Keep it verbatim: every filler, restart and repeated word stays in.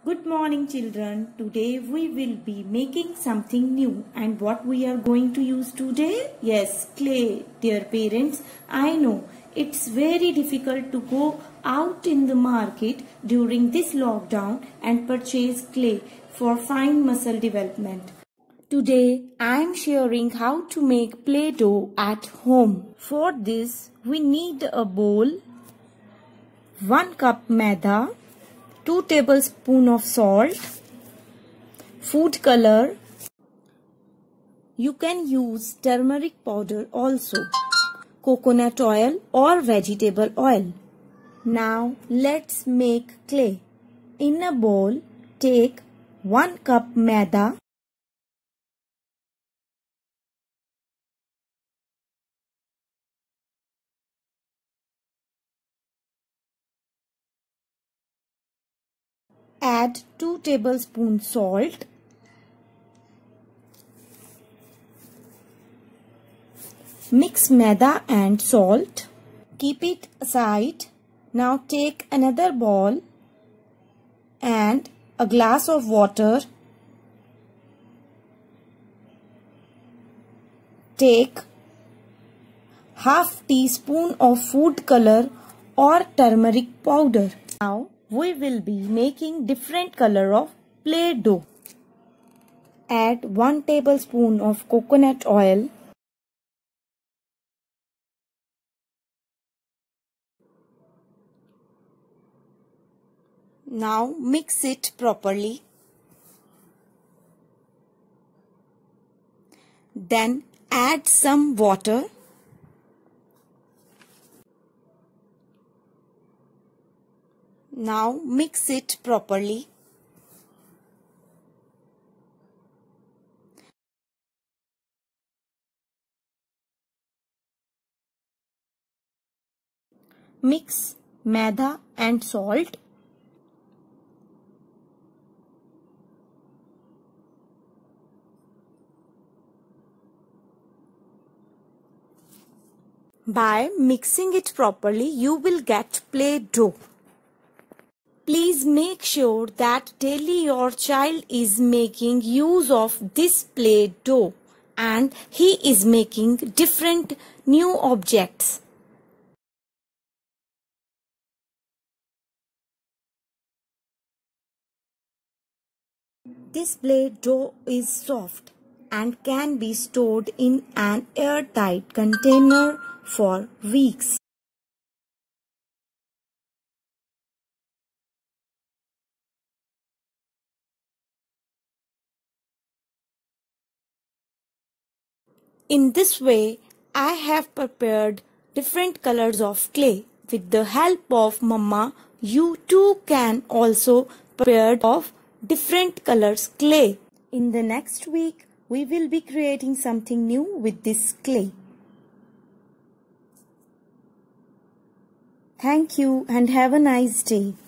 Good morning children. Today we will be making something new, and what we are going to use today? Yes, clay. Dear parents, I know it's very difficult to go out in the market during this lockdown and purchase clay for fine muscle development. Today I am sharing how to make Play-Doh at home. For this we need a bowl, one cup maida, two tablespoons of salt, food color. You can use turmeric powder also, coconut oil or vegetable oil. Now let's make clay. In a bowl, take one cup maida, add two tablespoons salt, mix maida and salt, keep it aside. Now take another bowl and a glass of water. Take half teaspoon of food color or turmeric powder. Now we will be making different color of Play-Doh. Add one tablespoon of coconut oil. Now mix it properly. Then add some water. Now mix it properly. Mix maida and salt. By mixing it properly, you will get Play-Doh. Please make sure that daily your child is making use of this Play-Doh and he is making different new objects. This Play-Doh is soft and can be stored in an airtight container for weeks. In this way, I have prepared different colors of clay. With the help of Mama, you too can also prepare of different colors clay. In the next week, we will be creating something new with this clay. Thank you and have a nice day.